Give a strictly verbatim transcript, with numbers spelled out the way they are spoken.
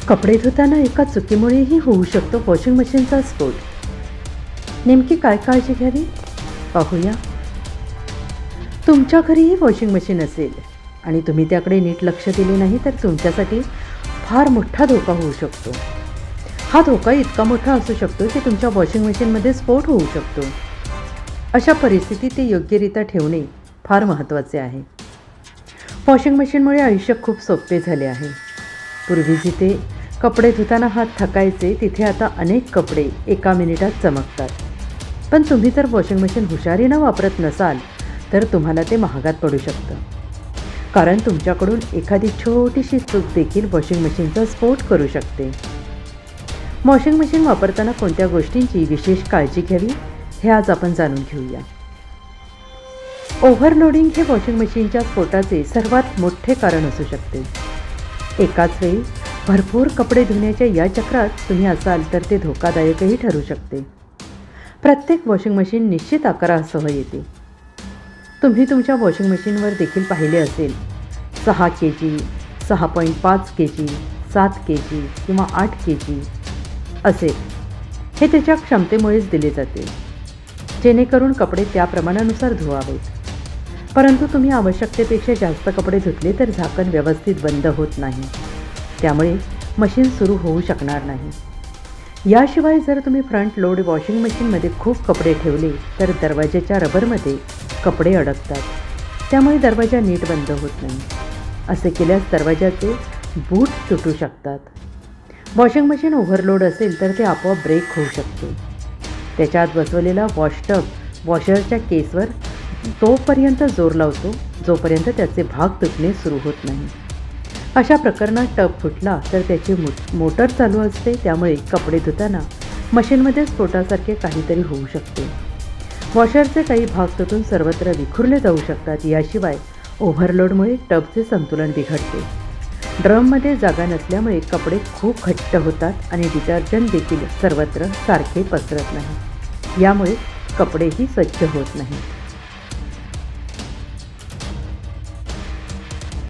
कपडे धुताना एका चुकीमुळेही होऊ शकतो वॉशिंग मशीनचा स्फोट. नेमकी काय काळजी घ्यावी पाहूया. तुमच्या घरीही वॉशिंग मशीन असेल आणि तुम्ही त्याकडे नीट लक्ष दिले नाही तर तुमच्यासाठी फार मोठा धोका होऊ शकतो. हा धोका इतका मोठा असू शकतो की तुमच्या वॉशिंग मशीनमध्ये स्फोट होऊ शकतो. अशा परिस्थितीत ते योग्यरित्या ठेवणे फार महत्त्वाचे आहे. वॉशिंग मशीनमुळे आयुष्य खूप सोपे झाले आहे. पूर्वी जिथे कपडे धुताना हात थकायचे तिथे आता अनेक कपडे एका मिनिटात चमकतात. पण तुम्ही जर वॉशिंग मशीन हुशारीनं वापरत नसाल तर तुम्हाला ते महागात पडू शकतं. कारण तुमच्याकडून एखादी छोटीशी चूक देखील वॉशिंग मशीनचा स्फोट करू शकते. वॉशिंग मशीन वापरताना कोणत्या गोष्टींची विशेष काळजी घ्यावी हे आज आपण जाणून घेऊया. ओव्हरलोडिंग हे वॉशिंग मशीनच्या स्फोटाचे सर्वात मोठे कारण असू शकते. एकाच वेळी भरपूर कपडे धुण्याच्या या चक्रात तुम्ही असाल तर ते धोकादायकही ठरू शकते. प्रत्येक वॉशिंग मशीन निश्चित आकारासह येते. तुम्ही तुमच्या वॉशिंग मशीनवर देखील पाहिले असेल सहा के जी, सहा पॉईंट पाच के जी, सात के जी किंवा आठ के जी असे. हे त्याच्या क्षमतेमुळेच दिले जाते जेणेकरून कपडे त्या प्रमाणानुसार धुवावेत. परंतु तुम्ही आवश्यकतेपेक्षा जास्त कपडे धुतले तर झाकण व्यवस्थित बंद होत नाही. त्यामुळे मशीन सुरू होऊ शकणार नाही. याशिवाय जर तुम्ही फ्रंट लोड वॉशिंग मशीनमध्ये खूप कपडे ठेवले तर दरवाजाच्या रबरमध्ये कपडे अडकतात. त्यामुळे दरवाजा नीट बंद होत नाही. असे केल्यास दरवाजाचे बूट तुटू शकतात. वॉशिंग मशीन ओव्हरलोड असेल तर ते आपोआप ब्रेक होऊ शकते. त्याच्यात बसवलेला वॉशटब वॉशरच्या केसवर तोपर्यंत जोर लावतो जोपर्यंत त्याचे भाग तुटणे सुरू होत नाही. अशा प्रकरणात टब फुटला तर त्याची मो मोटर चालू असते. त्यामुळे कपडे धुताना मशीनमध्ये स्फोटासारखे काहीतरी होऊ शकते. वॉशरचे काही भाग तुटून सर्वत्र विखुरले जाऊ शकतात. याशिवाय ओव्हरलोडमुळे टबचे संतुलन बिघडते. ड्रममध्ये जागा नसल्यामुळे कपडे खूप घट्ट होतात आणि डिटर्जंट देखील सर्वत्र सारखे पसरत नाही. यामुळे कपडेही स्वच्छ होत नाही.